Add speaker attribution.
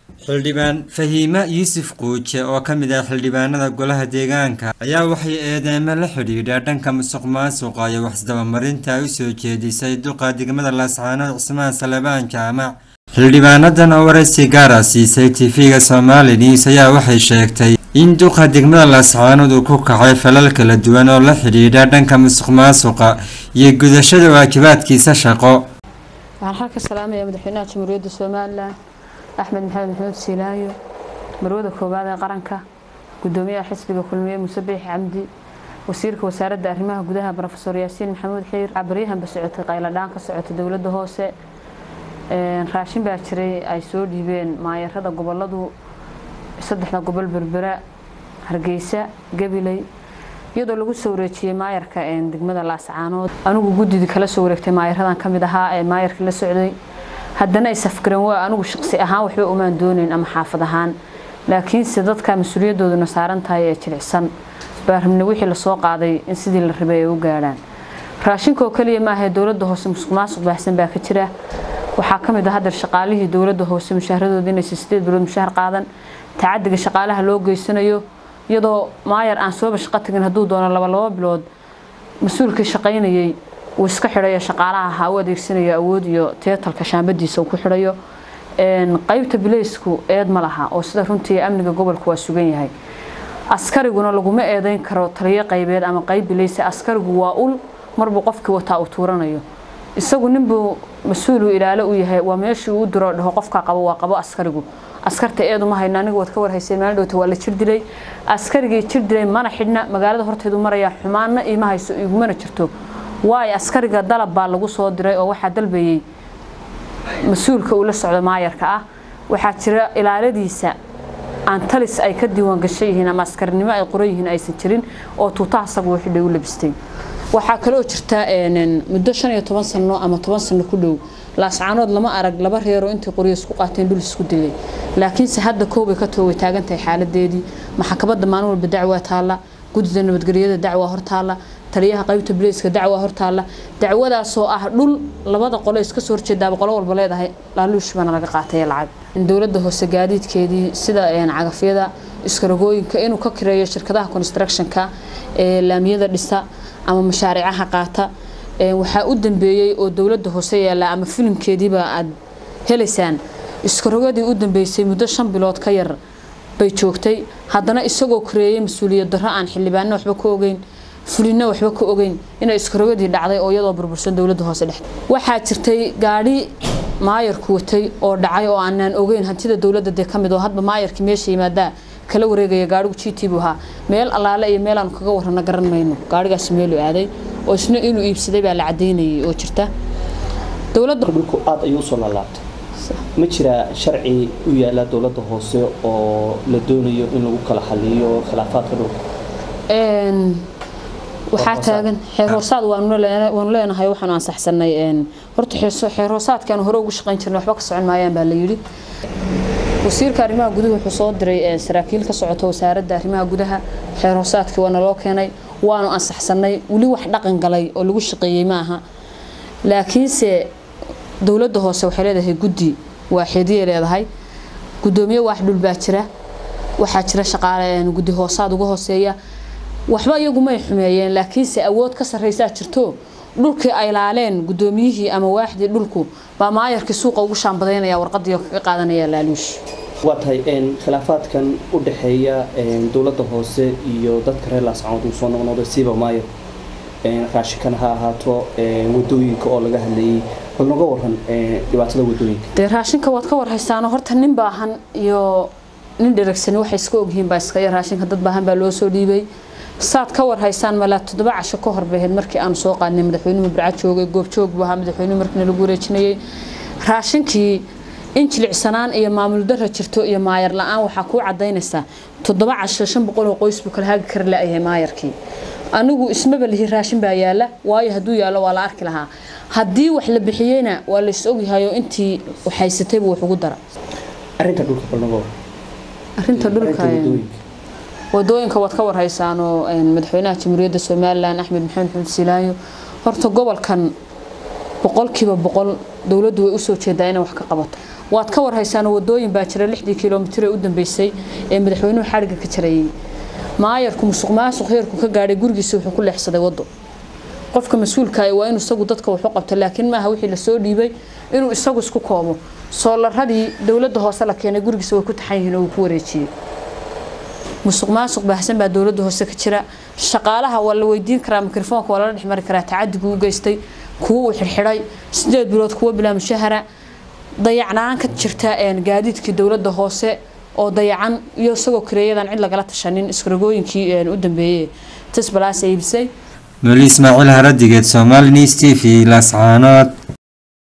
Speaker 1: xildhibaan Fahiima Yuusuf Quuje oo ka mid ah xildhibaanada golaha deegaanka ayaa waxay eedeemo la xiriira dhanka musuqmaasuqa iyo waxisdabamarinta u soo jeedisay duqa degmada Laascaanood Cismaan Salebaan Jaamac. xildhibaanadan oo waraysi gaar ah siisay TV-ga Somali News ayaa waxay sheegtay in duqa degmada Laascaanood uu ku kacay falal kala duwan oo la xiriira dhanka musuqmaasuqa iyo gudashada waajibaadkiisa shaqo.
Speaker 2: waxaan halka salaamaya madaxweynaha Jamhuuriyadda Soomaaliland أحمد محمود سيلايو مروده كوباد قرنكا قدومية حسب كلمية مسبح عمدي وسيرك وسارة أرمها جودها بروفيسور ياسين محمود حير عبريها بسعة قيل دانك سعة دولة هوسة راشين باشري أيسود يبين ما يرد قبلده صدحنا قبل بربراء هرجيسة قبلي يدو لغو سوريتي ما يركا إن دقمدا Laascaanood أنا وجودي ذكلا سوريتي ما يرهدان كمدها ما يرك للسعودي haddana ay safgaran waa anigu shakhsi ahaan waxba uma doonin ama xaafad ahaan laakiin sidadka mas'uuliyadooduna saaran tahay ee jilicsan baarhamna wixii la soo qaaday in sidii la rabay ay u gaaraan raashinka oo kaliya ma aha dawladda hoose musuqmaasuq baahsan baa ka jira waxa kamid ah hadda shaqaalihii dawladda hoose mushaharadoodii inay 8 bilood mushahar qaadan taacadiga shaqaalaha loo geysanayo iyadoo maayar aan soo bashqa tagin haduu doono laba bilood mas'uulka shaqaynayay وإسك حرية شقالها هوا ديكسينية أوديو تياتل كشامبدي سو كحرية إن قيبت بليسكو إيد ملها أو سيدا رنتي أمنك قبل كواسوجين هاي عسكري قلنا لقوم إيدين كرو طريقة قيبيد أما قيب بليس عسكري قواول مربو قفك وتاوتورنا يو السوق نبو مسؤول إلى لقوي هاي وماشي ودرا ده قفك قبوا عسكري قو عسكرت إيدو ما هي نانق وتكور هاي سيمان دو توالي تشردلي عسكري تشردلي ما نحدنا مقالة هرت هدو مرة يا حمانا إيه ما هي يقومنا تشرتو واي عسكريga dalab baa lagu soo diray oo waxa dalbayay mas'uulka uu la socdo maayarka ah waxa jira ilaaladiisa aan talis ay ka diiwaan gashay ama askarnimo ay qorayeen aysan jirin oo tuutaha asagu wixii u labistay waxa kale oo jirta muddo 15 sano ama 10 sano ku dhow Laascaanood lama arag laba reero intii qoriyo isku qaateen dhul isku dilay laakiin si hadda koobay ka toogay taagantahay xaaladeedii maxkamadda maalin walba dacwo taala gudida nabadgelyada dacwo hortaala taliyaha qaybta boliiska dacwo hortaala dacwadaas oo ah dhul labada qolo iska soo horjeeda qolo walba leedahay laaluush bana laga qaatay lacag in dawladda hoose gaadiidkeedii sida cagafyada iskaragooyinka inuu ka kireeyo shirkadaha construction-ka ee laamiyada dhisa ama mashaariicaha qaata waxa u dambeeyay oo dawladda hoose yeela ama filimkeediiba aad helaysaan iskaragoodii u dambeysay muddo 5 bilood ka yar bay joogtay haddana isagoo kireeyay mas'uuliyad darro aan xildhibaano waxba ka ogeyn fulina waxba ka ogeyn inay iskaragoodii dhacday oo iyadoo burbursan dawladda hoose dhex waxa jirtay gaari maayarku watay oo dhacay oo aanan ogeyn hantida dawladda de kamid oo hadba maayarkii meesha yimaada kala wareegaya gaarigu GT buha meel alaala iyo meel aan kaga warana garan mayno gaarigaas meel uu aaday oo isna inuu iibsaday baa la cadeynayay oo jirta dawladda
Speaker 3: dhulku aad ayuu soo laalaabtay ma jira sharci u yaala dawladda hoose oo la doonayo in lagu kala xaliyo khilaafaadka dhulka waxa taagan xeeroosaad waan leenahay waxaan ansaxsanay horta xeeroosaadkan hore ugu shaqayn jirnay waxba ka socon maayaan baa la yiri wasiirka arrimaha gudaha wuxuu soo diray saraakiil ka socota wasaaradda arrimaha gudaha xeeroosaadka waana loo keenay waanu ansaxsanay wali wax dhaqan galay oo lagu shaqeeyay maaha laakiinse dawladda hoose waxay leedahay guddi waaxidii leedahay gudoomiye wax dhul baa jira waxa jira shaqaale guddi hoosaad uga hooseeya waxba iyagu ma xumeeyeen laakiin si awood ka sareysa jirto dhulkii ay laaleen gudoomiyihii ama waaxdii dhulku ba maayarkii suuqa ugu shaambadeynaya warqadii ka qaadanaya laaluush waatahay khilaafaadkan u dhaxeeya dawladda hoose iyo dadka reer Laascaanood uu soo noqnoqday siiba maayar raashinkan ha ahaato wadooyinka oo laga hadlayay bal naga waran dhibaatada wadooyinka
Speaker 2: de raashinka waad ka warhaysaan horta nin baahan iyo nin dheregsan waxay iska ogyihiin baa iska raashinka dad baahan baa loo soo dhiibay saad ka warhaysaan mala 7 casho ka hor baheed markii aan soo qaadnay madaxweynuhu Barca joogay goob joog buu ahaa madaxweynuhu markii lagu wareejinayay raashinkii in jilicsanaan iyo maamul darro jirto iyo maayar la'aan waxa ku cadeynaysa 7 casho 500 oo qoys buu kala haagi kar la'yahay maayarkii anigu ismaba lihi raashin baa yaala waayo haduu yaalo waa la arki lahaa hadii wax la bixiyayna waa la is ogyahay intii waxaysatay buu wax ugu dara
Speaker 3: arinta dhulka balnago
Speaker 2: arinta dhulka wadooyinka wad ka warhaysaan oo madaxweynaha Jamhuuriyadda Soomaaliland Axmed Maxamed Silaayo horta gobolkan 100%
Speaker 3: dawladdu way u soo jeedaa inay wax ka qabato waad ka war haysaan wadooyin baa jira 6 kiiloomitir ee u dambeysay ee madaxweynuhu xariga ka jareeyay maayarku musuqmaasuq heerku ka gaadhay gurigiisa wuxuu ku leexsaday wado qofka mas'uulka ah waa inuu isagu dadka wax u qabto laakiin ma aha wixii la soo dhiibay inuu isagu isku koobo soolarradii dawladda hoose la keenay gurigiisa way ku taxan yihiin oo ku wareejiyay musuqmaasuq baahsan baa dawladda hoose ka jira shaqaalaha waa la weydiin karaa mikrofoonka waa la dhexmari karaa tacadigu u geystay kuwa uu xirxiray 8 bilood kuwa bilaa mushahara dayacnaan ka jirta gaadiidkii dawladda hoose oo dayacan iyo isagoo kireeyadan cid lagala tashanin iskaragooyinkii u dambeeyay tasbalaas ay ibsay
Speaker 1: Mali Ismaaciil Haradigeed Somali News TV Laascaanood